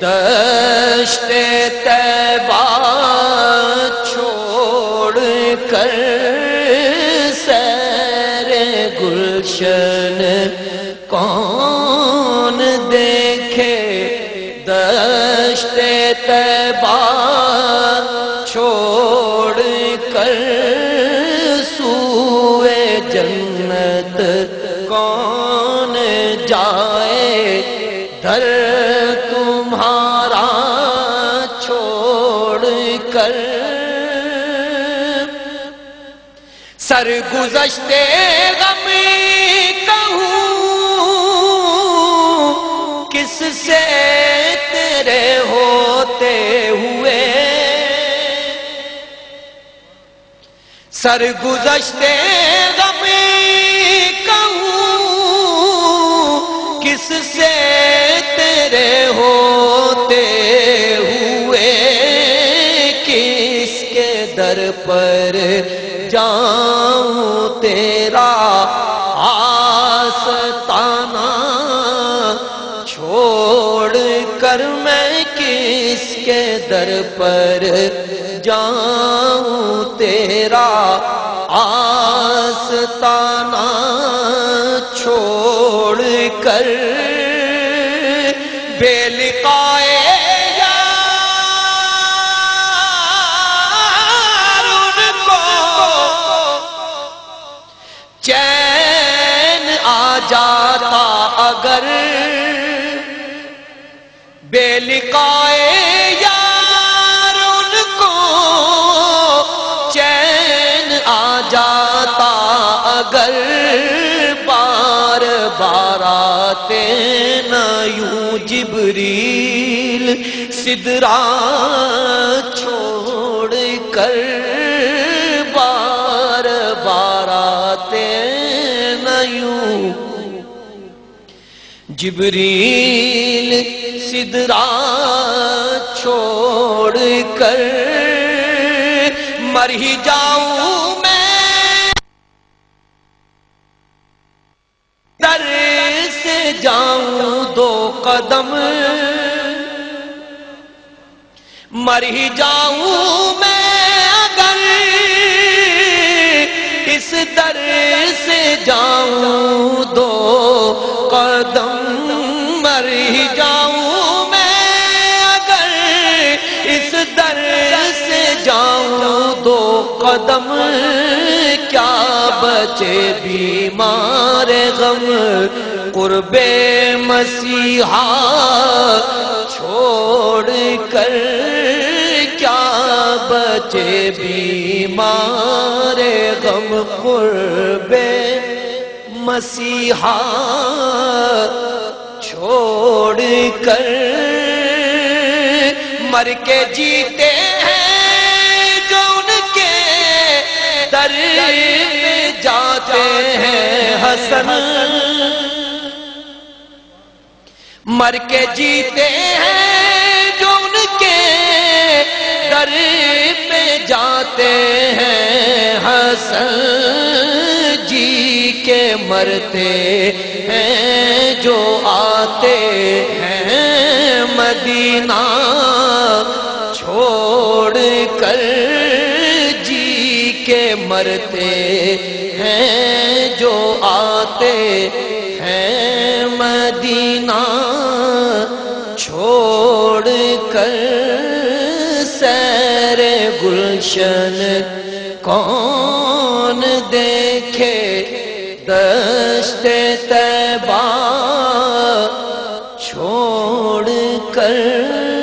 دشت طیبہ چھوڑ کر سیر گلشن کون دیکھے، دشت طیبہ چھوڑ کر سوئے جنت کون جائے، در تمہارا چھوڑ کر سرگزشتے غم کہوں کس سے تیرے ہوتے ہوئے، سرگزشتے غم کہوں کس سے تیرے ہوتے ہوئے، کس کے در پر جاؤں تیرا آستانہ چھوڑ کر، میں کس کے در پر جاؤں تیرا آستانہ چھوڑ کر، بے لقائے یار ان کو چین آ جاتا اگر، بے لقائے یار ان کو چین آ جاتا اگر، بار بار آتے نہ یوں جبریل سدرا چھوڑ کر، بار بار آتے نہ یوں جبریل سدرا چھوڑ کر، مر ہی جاؤں میں در سے جاؤں دو قدم، مر ہی جاؤں میں اگر اس در سے جاؤں دو قدم، مر ہی جاؤں میں اگر اس در سے جاؤں دو قدم، کیا بچے بیمار غم قرب مسیحا چھوڑ کر، کیا بچے بیمار غم قرب مسیحا چھوڑ کر، مر کے جیتے ہیں جو ان کے در میں جاتے ہیں حسن، مر کے جیتے ہیں جو ان کے در پہ جاتے ہیں حسن، جی کے مرتے ہیں جو آتے ہیں مدینہ چھوڑ کر، جی کے مرتے ہیں جو آتے ہیں مدینہ چھوڑ کر، سیر گلشن کون دیکھے، دشت طیبہ چھوڑ کر۔